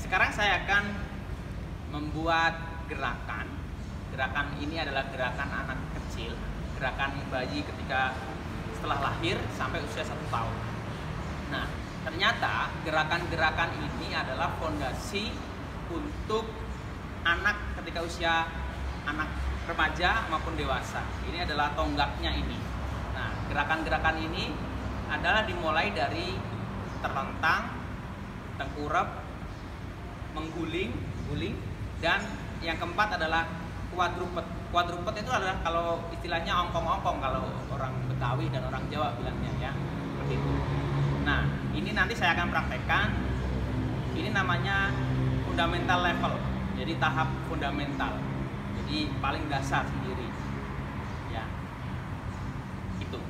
sekarang saya akan membuat gerakan. Gerakan ini adalah gerakan anak kecil, gerakan bayi ketika setelah lahir sampai usia 1 tahun. Nah, ternyata gerakan-gerakan ini adalah fondasi untuk anak ketika usia anak remaja maupun dewasa. Ini adalah tonggaknya ini. Nah, gerakan-gerakan ini adalah dimulai dari terlentang, tengkurap, mengguling, dan yang keempat adalah quadruped. Quadruped itu adalah kalau istilahnya ongkong-ongkong kalau orang Betawi dan orang Jawa bilangnya ya, seperti itu. Nah, ini nanti saya akan praktekkan. Ini namanya fundamental level. Jadi tahap fundamental. Jadi paling dasar sendiri. Ya. Itu.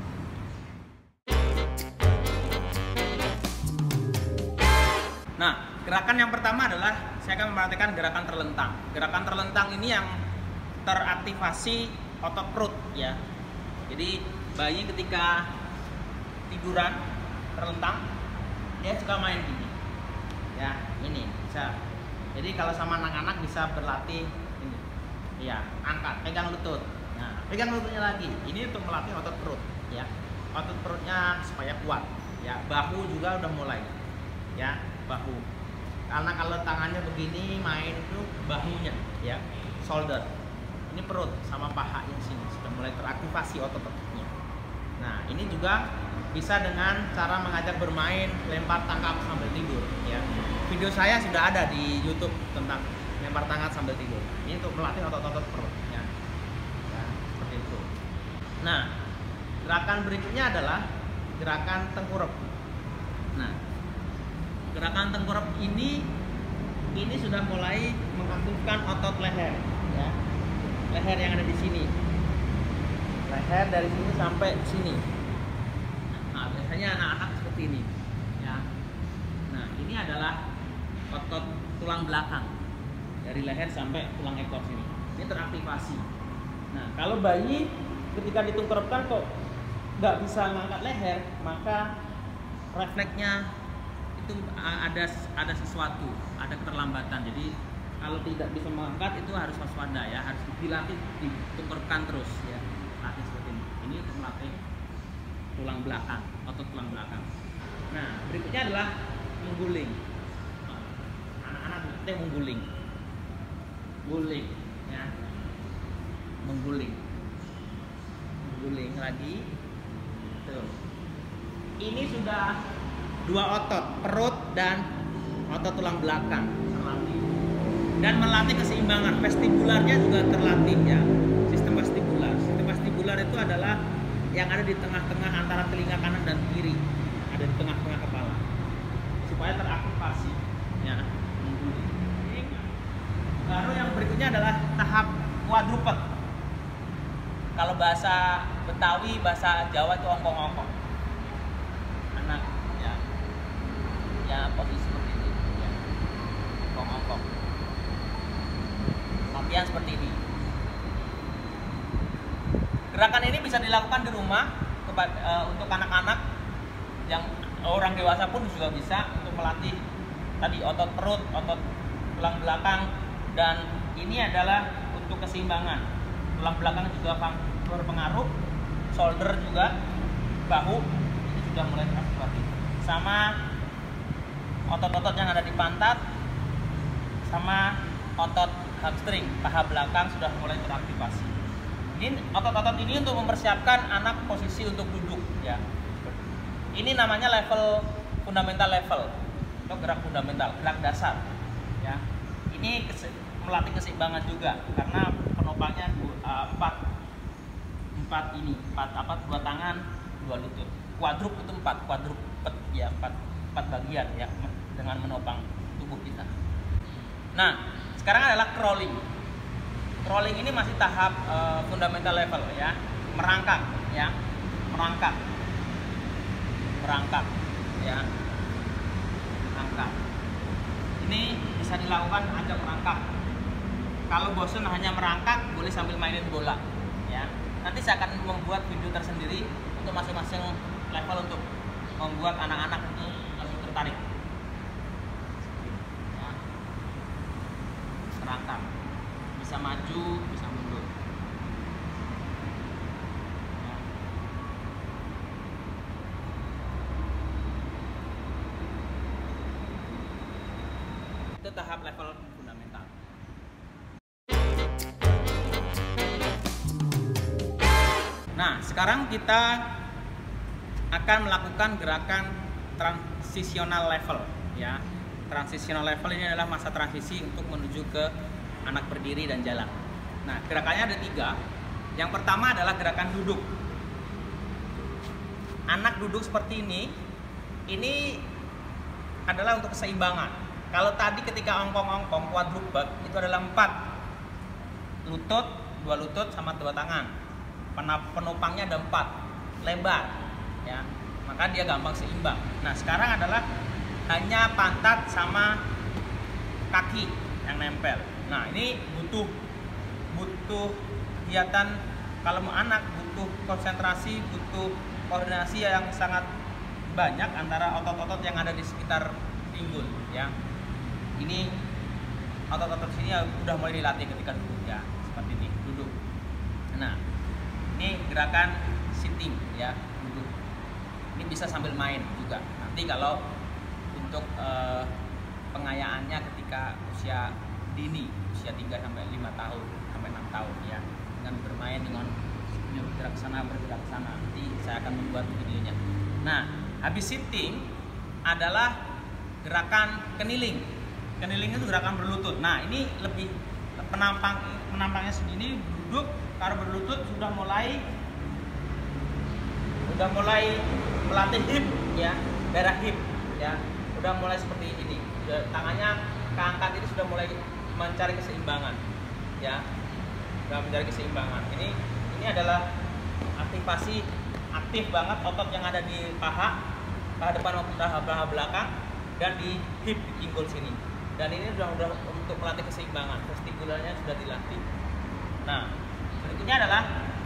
Nah, gerakan yang pertama adalah saya akan mempraktekkan gerakan terlentang. Gerakan terlentang ini yang teraktivasi otot perut ya. Jadi bayi ketika tiduran terlentang dia suka main gini. Ya, ini bisa. Jadi kalau sama anak-anak bisa berlatih ini. Ya, angkat, pegang lutut. Nah, pegang lututnya lagi. Ini untuk melatih otot perut ya. Otot perutnya supaya kuat. Ya, bahu juga udah mulai. Ya, bahu. Karena kalau tangannya begini main itu bahunya ya, shoulder. Ini perut sama paha yang sini sudah mulai teraktivasi otot-ototnya. Nah, ini juga bisa dengan cara mengajak bermain lempar tangkap sambil tidur ya. Video saya sudah ada di YouTube tentang lempar tangkap sambil tidur. Ini untuk melatih otot-otot perut ya. Ya, seperti itu. Nah, gerakan berikutnya adalah gerakan tengkurap. Nah, gerakan tengkurap ini sudah mulai mengaktifkan otot leher ya. Leher yang ada di sini. Leher dari sini sampai sini. Nah, biasanya anak-anak seperti ini ya. Nah, ini adalah otot tulang belakang dari leher sampai tulang ekor sini. Ini teraktivasi. Nah, kalau bayi ketika ditengkurapkan kok nggak bisa ngangkat leher, maka refleksnya itu ada sesuatu, ada keterlambatan. Jadi kalau tidak bisa mengangkat itu harus waspada ya, harus dilatih, ditengkurapkan terus ya. Latih seperti ini. Ini untuk melatih tulang belakang, otot tulang belakang. Nah, berikutnya adalah mengguling. Anak-anak kita mengguling. Guling ya. Mengguling. Mengguling lagi. Tuh. Ini sudah 2 otot, perut dan otot tulang belakang terlatih. Dan melatih keseimbangan, vestibularnya juga terlatih ya. Sistem vestibular. Sistem vestibular itu adalah yang ada di tengah-tengah antara telinga kanan dan kiri, ada di tengah-tengah kepala, supaya teraktivasi ya. Baru yang berikutnya adalah tahap quadruped. Kalau bahasa Betawi, bahasa Jawa itu ongkong-ongkong. Anak ya posisi seperti ini ya. Ongkong-ongkong. Latihan seperti ini. Gerakan ini bisa dilakukan di rumah untuk anak-anak, yang orang dewasa pun juga bisa untuk melatih tadi otot perut, otot tulang belakang, dan ini adalah untuk keseimbangan. Tulang belakang juga berpengaruh, shoulder juga, bahu ini sudah mulai teraktivasi. Sama otot-otot yang ada di pantat, sama otot hamstring, paha belakang sudah mulai teraktivasi. Ini otot-otot ini untuk mempersiapkan anak posisi untuk duduk ya. Ini namanya level fundamental level, atau gerak fundamental, gerak dasar ya. Ini melatih keseimbangan juga karena penopangnya 4 ini, 2 tangan, 2 lutut. Quadrup itu 4, quadruped ya, 4 bagian ya, dengan menopang tubuh kita. Nah, sekarang adalah crawling. Crawling ini masih tahap fundamental level ya, merangkak ya, merangkak ya, merangkak. Ini bisa dilakukan ajak merangkak. Kalau bosan hanya merangkak, boleh sambil mainin bola ya. Nanti saya akan membuat video tersendiri untuk masing-masing level untuk membuat anak-anak itu lebih tertarik ya. bisa maju, bisa mundur. Ya. Itu tahap level fundamental. Nah, sekarang kita akan melakukan gerakan transitional level, ya. Transitional level ini adalah masa transisi untuk menuju ke anak berdiri dan jalan. Nah, gerakannya ada 3. Yang pertama adalah gerakan duduk. Anak duduk seperti ini adalah untuk keseimbangan. Kalau tadi ketika ongkong-ongkong quadruped itu adalah 4 lutut, 2 lutut sama 2 tangan. Penopangnya ada 4 lebar, ya, maka dia gampang seimbang. Nah, sekarang adalah hanya pantat sama kaki yang nempel. Nah, ini butuh kegiatan. Kalau mau anak butuh konsentrasi, butuh koordinasi yang sangat banyak antara otot-otot yang ada di sekitar pinggul, ya. Ini otot-otot sini udah mulai dilatih ketika duduk, ya, seperti ini duduk. Nah, ini gerakan sitting, ya, duduk. Ini bisa sambil main juga. Nanti kalau untuk pengayaannya ketika usia dini, usia 3 sampai 5 tahun sampai 6 tahun, ya, dengan bermain dengan bergerak sana bergerak sana. Nanti saya akan membuat videonya. Nah, habis sitting adalah gerakan kneeling. Kneeling itu gerakan berlutut. Nah, ini lebih penampangnya segini, duduk taruh berlutut, sudah mulai melatih hip, ya, daerah hip, ya, udah mulai seperti ini. Tangannya keangkat, ini sudah mulai mencari keseimbangan, ya, sudah mencari keseimbangan. Ini adalah aktivasi aktif banget otot yang ada di paha depan maupun paha belakang dan di hip, di pinggul sini. Dan ini sudah untuk melatih keseimbangan, testikularnya sudah dilatih. Nah, berikutnya adalah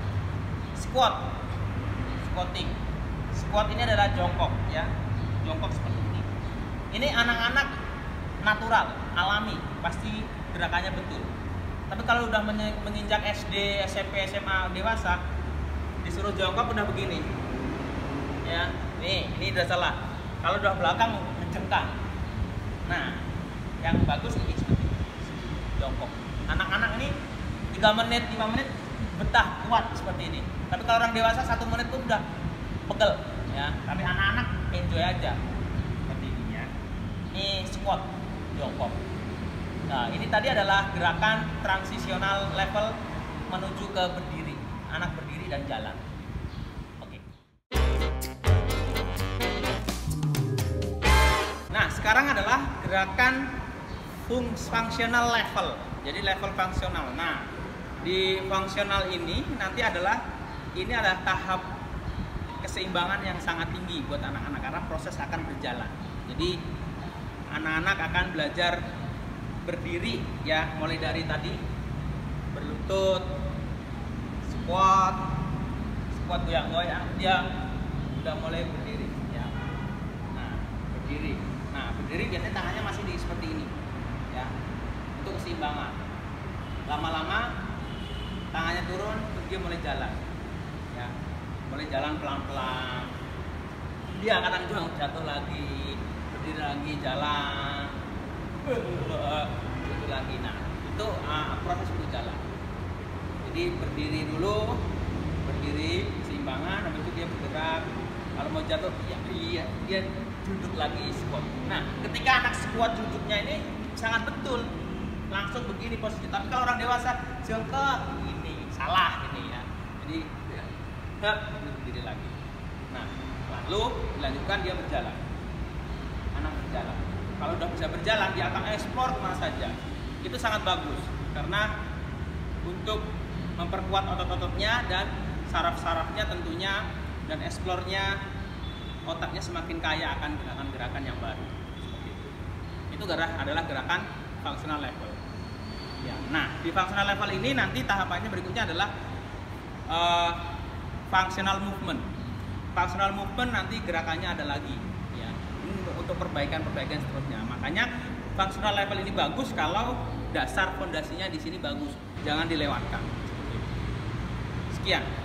squatting. Squat ini adalah jongkok, ya, jongkok seperti ini. Ini anak-anak natural, alami, pasti gerakannya betul. Tapi kalau udah menginjak SD, SMP, SMA, dewasa, disuruh jongkok udah begini, ya. Ini udah salah. Kalau udah belakang mencengkang. Nah, yang bagus ini seperti ini, jongkok. Anak-anak ini 3 menit, 5 menit betah kuat seperti ini. Tapi kalau orang dewasa 1 menit pun udah pegel, ya. Tapi anak-anak enjoy aja seperti ini, ya. Ini squat, jongkok. Nah, ini tadi adalah gerakan transisional level menuju ke berdiri, anak berdiri dan jalan. Oke. Nah, sekarang adalah gerakan functional level. Jadi level fungsional. Nah, di fungsional ini nanti adalah tahap keseimbangan yang sangat tinggi buat anak-anak karena proses akan berjalan. Jadi anak-anak akan belajar berdiri, ya, mulai dari tadi berlutut, squat goyang-goyang, dia udah mulai berdiri, ya. Nah, berdiri biasanya tangannya masih seperti ini, ya, untuk keseimbangan. Lama-lama tangannya turun, terus dia mulai jalan, ya, mulai jalan pelan-pelan. Dia kadang jatuh lagi, berdiri lagi, jalan, itu lagi. Nah, itu proses berjalan. Jadi berdiri dulu, keseimbangan, habis itu dia bergerak. Kalau mau jatuh, dia duduk lagi, squat. Nah, ketika anak squat duduknya ini sangat betul, langsung begini posisi. Tapi kalau orang dewasa jongkok ini salah ini, ya. Jadi berdiri lagi. Nah, lalu dilanjutkan dia berjalan. Anak berjalan. Kalau udah bisa berjalan, dia akan eksplor kemana saja. Itu sangat bagus karena untuk memperkuat otot-ototnya dan saraf-sarafnya tentunya, dan eksplornya, otaknya semakin kaya akan gerakan-gerakan yang baru. Seperti itu. Itu adalah gerakan functional level. Ya. Nah, di functional level ini nanti tahapannya berikutnya adalah functional movement. Functional movement nanti gerakannya ada lagi, ya. Ini untuk perbaikan seterusnya. Makanya functional level ini bagus kalau dasar fondasinya di sini bagus, jangan dilewatkan. Sekian.